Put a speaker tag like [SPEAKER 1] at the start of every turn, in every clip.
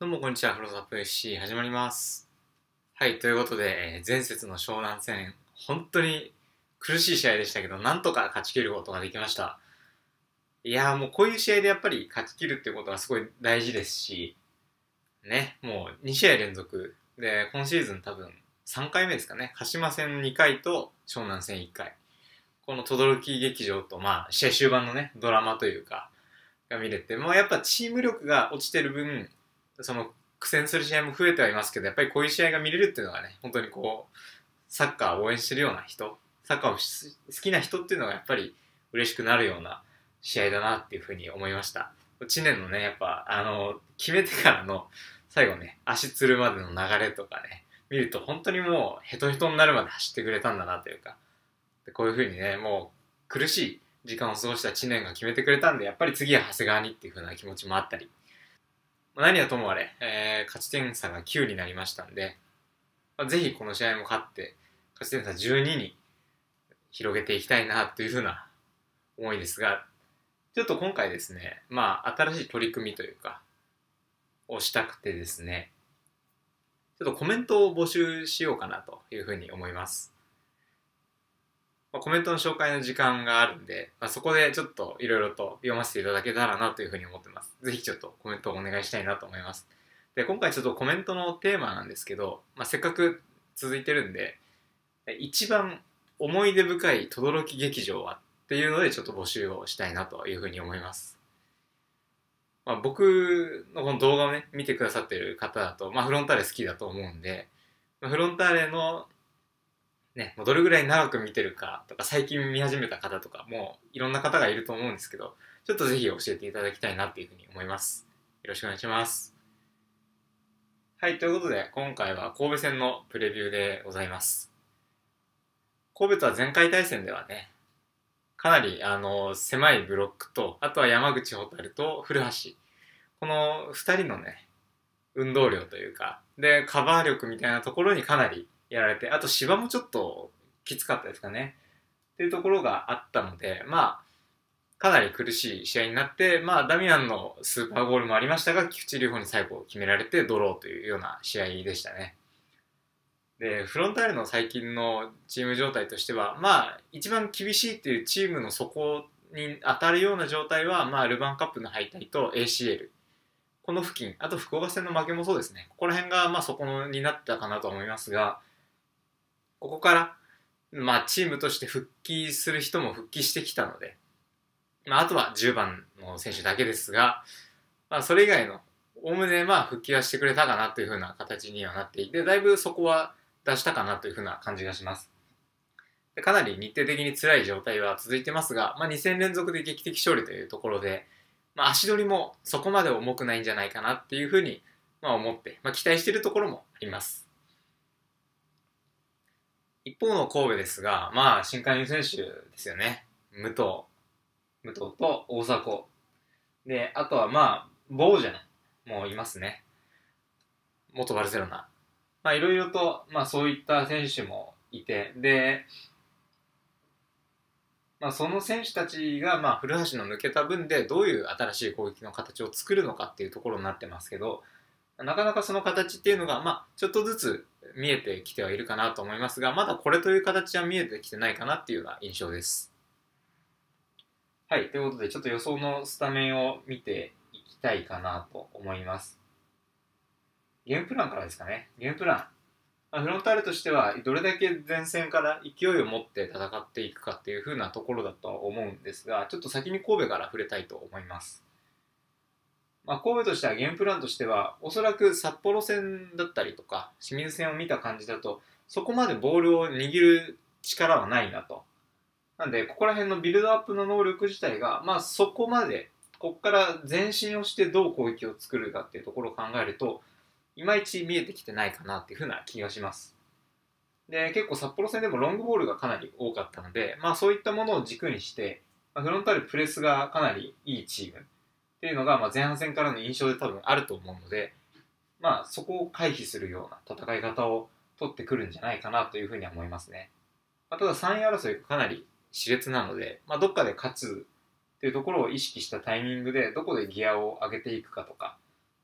[SPEAKER 1] どうもこんにちは、フロザップ FC 始まります。はい、ということで、前節の湘南戦、本当に苦しい試合でしたけど、なんとか勝ち切ることができました。いやーもうこういう試合でやっぱり勝ち切るっていうことはすごい大事ですし、ね、もう2試合連続で、今シーズン多分3回目ですかね、鹿島戦2回と湘南戦1回。この轟劇場と、試合終盤のね、ドラマというか、が見れて、もうやっぱチーム力が落ちてる分、その苦戦する試合も増えてはいますけど、やっぱりこういう試合が見れるっていうのがね、本当にこう、サッカーを応援してるような人、サッカーを好きな人っていうのがやっぱり嬉しくなるような試合だなっていうふうに思いました。知念のね、やっぱ、決めてからの最後ね、足つるまでの流れとかね、見ると本当にもうヘトヘトになるまで走ってくれたんだなというか、でこういうふうにね、もう苦しい時間を過ごした知念が決めてくれたんで、やっぱり次は長谷川にっていう風な気持ちもあったり、何はともあれ、勝ち点差が9になりましたんで、ぜひこの試合も勝って、勝ち点差12に広げていきたいなという風な思いですが、ちょっと今回ですね、新しい取り組みというか、をしたくてですね、ちょっとコメントを募集しようかなという風に思います。コメントの紹介の時間があるんで、そこでちょっといろいろと読ませていただけたらなというふうに思ってます。ぜひちょっとコメントをお願いしたいなと思います。で、今回ちょっとコメントのテーマなんですけど、せっかく続いてるんで、一番思い出深い轟劇場はっていうのでちょっと募集をしたいなというふうに思います。僕のこの動画をね、見てくださってる方だと、フロンターレ好きだと思うんで、フロンターレのね、もうどれぐらい長く見てるかとか、最近見始めた方とか、もういろんな方がいると思うんですけど、ちょっとぜひ教えていただきたいなっていうふうに思います。よろしくお願いします。はい、ということで、今回は神戸戦のプレビューでございます。神戸とは前回対戦ではね、かなり狭いブロックと、あとは山口蛍と古橋、この2人のね、運動量というか、で、カバー力みたいなところにかなりやられて、あと芝もちょっときつかったですかね。っていうところがあったので、かなり苦しい試合になって、ダミアンのスーパーゴールもありましたが、菊池流穂に最後決められてドローというような試合でしたね。で、フロンターレの最近のチーム状態としては、一番厳しいっていうチームの底に当たるような状態は、ルヴァンカップの敗退と ACL。この付近、あと福岡戦の負けもそうですね。ここら辺がそこになったかなと思いますが、ここからチームとして復帰する人も復帰してきたので、あとは10番の選手だけですが、それ以外のおおむね復帰はしてくれたかなという風な形にはなっていて、だいぶそこは出したかなという風な感じがします。でかなり日程的に辛い状態は続いてますが、2戦連続で劇的勝利というところで、足取りもそこまで重くないんじゃないかなっていう風に思って、期待しているところもあります。一方の神戸ですが、新加入選手ですよね。武藤と大迫。で、あとはボージャンもいますね。元バルセロナ。いろいろと、そういった選手もいて、で、その選手たちが、古橋の抜けた分でどういう新しい攻撃の形を作るのかっていうところになってますけど、なかなかその形っていうのが、ちょっとずつ見えてきてはいるかなと思いますが、まだこれという形は見えてきてないかなっていうような印象です。はい、ということでちょっと予想のスタメンを見ていきたいかなと思います。ゲームプランからですかね。ゲームプラン。フロンターレとしてはどれだけ前線から勢いを持って戦っていくかっていう風なところだとは思うんですが、ちょっと先に神戸から触れたいと思います。神戸としてはゲームプランとしては、おそらく札幌戦だったりとか清水戦を見た感じだと、そこまでボールを握る力はないなと。なんでここら辺のビルドアップの能力自体がそこまで、ここから前進をしてどう攻撃を作るかっていうところを考えると、いまいち見えてきてないかなっていう風な気がします。で、結構札幌戦でもロングボールがかなり多かったので、そういったものを軸にして、フロンターレプレスがかなりいいチームっていうのが前半戦からの印象で多分あると思うので、そこを回避するような戦い方を取ってくるんじゃないかなという風には思いますね。ただ3位争いがかなり熾烈なので、どっかで勝つっていうところを意識したタイミングでどこでギアを上げていくかとか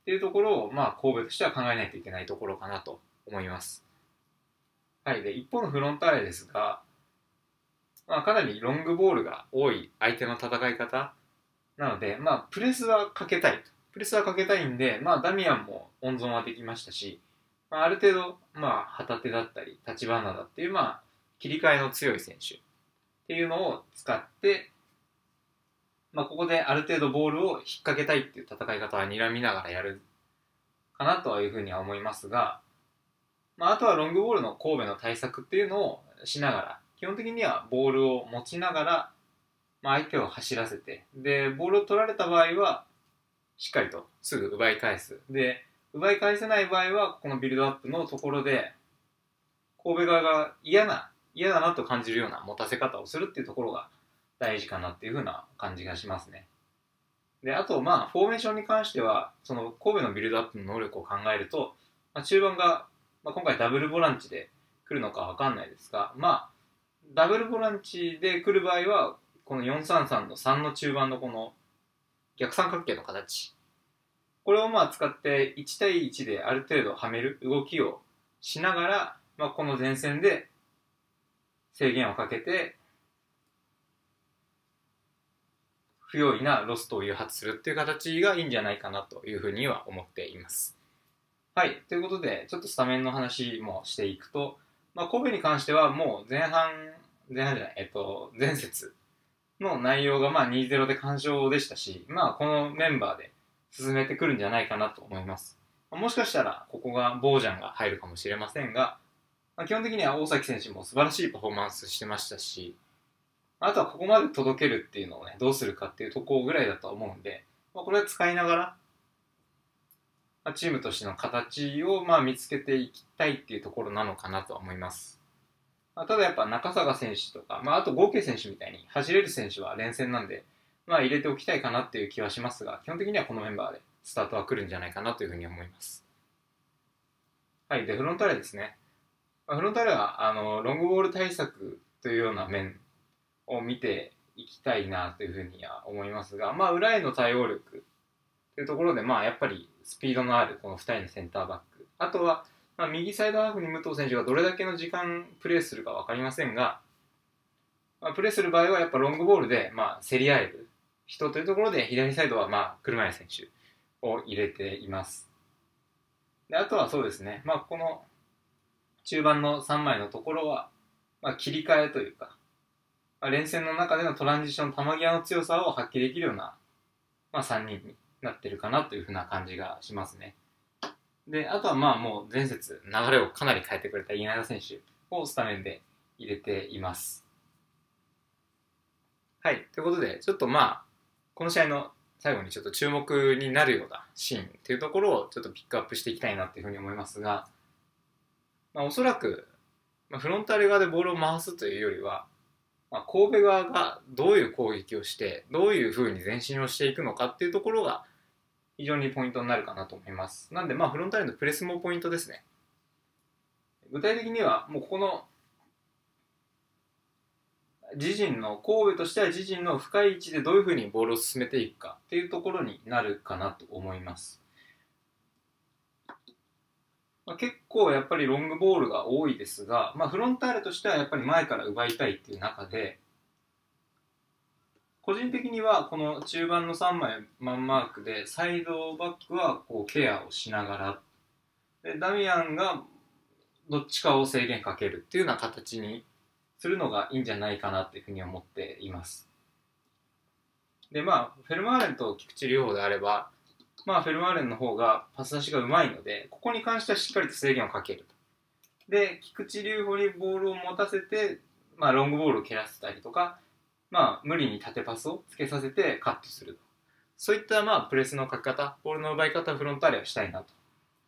[SPEAKER 1] っていうところを、神戸としては考えないといけないところかなと思います。はい。で、一方のフロンターレですが、かなりロングボールが多い相手の戦い方なので、プレスはかけたい。プレスはかけたいんで、ダミアンも温存はできましたし、ある程度、旗手だったり、立花だっていう、切り替えの強い選手っていうのを使って、ここである程度ボールを引っ掛けたいっていう戦い方は睨みながらやるかなというふうには思いますが、あとはロングボールの神戸の対策っていうのをしながら、基本的にはボールを持ちながら、相手を走らせて、で、ボールを取られた場合は、しっかりとすぐ奪い返す。で、奪い返せない場合は、このビルドアップのところで、神戸側が嫌だなと感じるような持たせ方をするっていうところが大事かなっていう風な感じがしますね。で、あと、フォーメーションに関しては、その神戸のビルドアップの能力を考えると、中盤が、今回ダブルボランチで来るのかわかんないですが、ダブルボランチで来る場合は、この433の3の中盤のこの逆三角形の形。これを使って1対1である程度はめる動きをしながら、この前線で制限をかけて、不用意なロストを誘発するっていう形がいいんじゃないかなというふうには思っています。はい。ということで、ちょっとスタメンの話もしていくと、神戸に関してはもう前節の内容が2-0で完勝でしたし、このメンバーで進めてくるんじゃないかなと思います。もしかしたら、ここがボージャンが入るかもしれませんが、基本的には大崎選手も素晴らしいパフォーマンスしてましたし、あとはここまで届けるっていうのをね、どうするかっていうところぐらいだと思うんで、これは使いながら、チームとしての形を見つけていきたいっていうところなのかなとは思います。ただやっぱ中坂選手とか、あと合計選手みたいに走れる選手は連戦なんで、入れておきたいかなっていう気はしますが、基本的にはこのメンバーでスタートは来るんじゃないかなというふうに思います。はい。で、フロンターレですね。フロンターレは、ロングボール対策というような面を見ていきたいなというふうには思いますが、裏への対応力というところで、やっぱりスピードのあるこの2人のセンターバック。あとは、右サイドハーフに武藤選手がどれだけの時間プレーするか分かりませんが、プレーする場合はやっぱロングボールで、競り合える人というところで、左サイドは、車屋選手を入れています。で、あとはそうですね、この中盤の3枚のところは、切り替えというか、連戦の中でのトランジション、球際の強さを発揮できるような、3人になってるかなというふうな感じがしますね。で、あとはもう前節流れをかなり変えてくれた稲田選手をスタメンで入れています。はい。ということで、ちょっとこの試合の最後にちょっと注目になるようなシーンというところをちょっとピックアップしていきたいなというふうに思いますが、おそらく、フロンターレ側でボールを回すというよりは、神戸側がどういう攻撃をして、どういうふうに前進をしていくのかっていうところが非常にポイントになるかなと思います。なんで、フロンターレのプレスもポイントですね。具体的には、もうここの神戸としては自陣の深い位置でどういうふうにボールを進めていくかっていうところになるかなと思います。結構やっぱりロングボールが多いですが、フロンターレとしてはやっぱり前から奪いたいっていう中で、個人的にはこの中盤の3枚マンマークでサイドバックはこうケアをしながら、でダミアンがどっちかを制限かけるっていうような形にするのがいいんじゃないかなっていうふうに思っています。でフェルマーレンと菊池両方であれば、フェルマーレンの方がパス出しがうまいので、ここに関してはしっかりと制限をかける。で、菊池龍穂にボールを持たせて、ロングボールを蹴らせたりとか、無理に縦パスをつけさせてカットする。そういったプレスのかけ方、ボールの奪い方をフロンターレはしたいなと。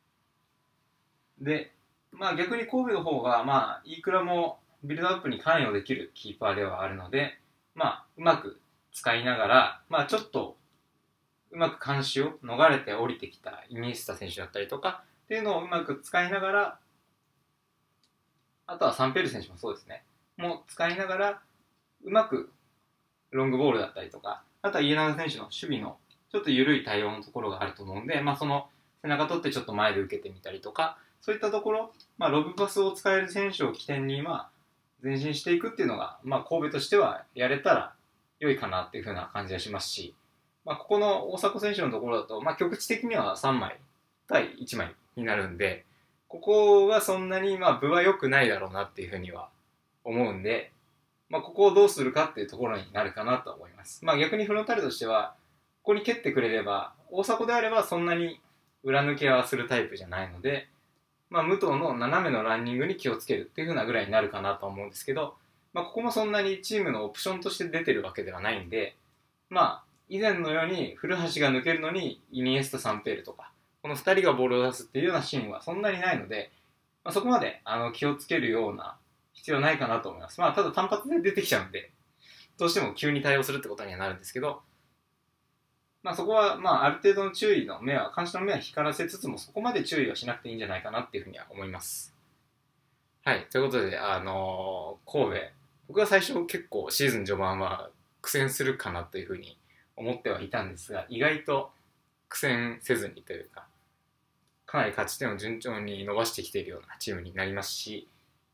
[SPEAKER 1] で、逆に神戸の方が、飯倉もビルドアップに関与できるキーパーではあるので、うまく使いながら、ちょっとうまく監視を逃れて降りてきたイニエスタ選手だったりとかっていうのをうまく使いながら、あとはサンペル選手もそうですね、もう使いながらうまくロングボールだったりとか、あとは家長選手の守備のちょっと緩い対応のところがあると思うんで、その背中取ってちょっと前で受けてみたりとか、そういったところ、ロブパスを使える選手を起点に、前進していくっていうのが、神戸としてはやれたら良いかなっていう風な感じがしますし、ここの大迫選手のところだと、局地的には3枚対1枚になるんで、ここはそんなに分は良くないだろうなっていう風には思うんで、ここをどうするかっていうところになるかなと思います。逆にフロンターレとしては、ここに蹴ってくれれば、大迫であればそんなに裏抜けはするタイプじゃないので、武藤の斜めのランニングに気をつけるっていう風なぐらいになるかなと思うんですけど、ここもそんなにチームのオプションとして出てるわけではないんで、以前のように古橋が抜けるのにイニエスタ、サンペールとか、この2人がボールを出すっていうようなシーンはそんなにないので、そこまで気をつけるような必要ないかなと思います。ただ単発で出てきちゃうんで、どうしても急に対応するってことにはなるんですけど、そこはある程度の注意の目は、監視の目は光らせつつも、そこまで注意はしなくていいんじゃないかなっていうふうには思います。はい、ということで、神戸、僕は最初結構シーズン序盤は苦戦するかなというふうに思ってはいたんですが、意外と苦戦せずにというか、かなり勝ち点を順調に伸ばしてきているようなチームになりますし、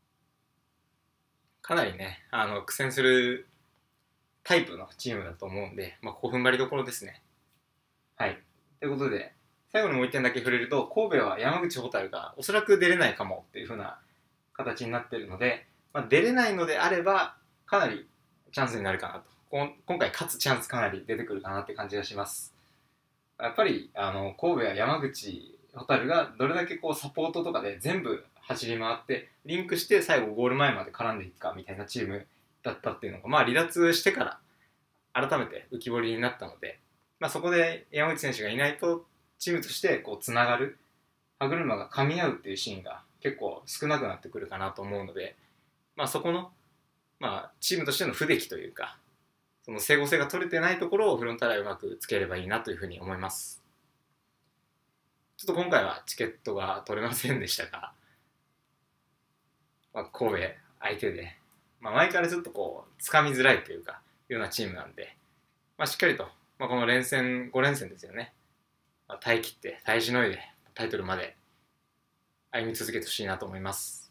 [SPEAKER 1] かなりね、苦戦するタイプのチームだと思うんで、ここ踏ん張りどころですね。はい。ということで、最後にもう一点だけ触れると、神戸は山口蛍がおそらく出れないかもっていう風な形になっているので、出れないのであれば、かなりチャンスになるかなと。今回勝つチャンスかなり出てくるかなって感じがします。やっぱり、神戸は山口蛍がどれだけサポートとかで全部走り回って、リンクして最後ゴール前まで絡んでいくかみたいなチームだったっていうのが、離脱してから改めて浮き彫りになったので、そこで山口選手がいないとチームとしてつながる歯車が噛み合うっていうシーンが結構少なくなってくるかなと思うので、そこの、チームとしての不出来というか、その整合性が取れてないところをフロンターレはうまくつければいいなというふうに思います。ちょっと今回はチケットが取れませんでしたが、神戸相手で、前からちょっとつかみづらいというかようなチームなんで、しっかりと、この連戦5連戦ですよね、耐え切って耐えしのいでタイトルまで歩み続けてほしいなと思います。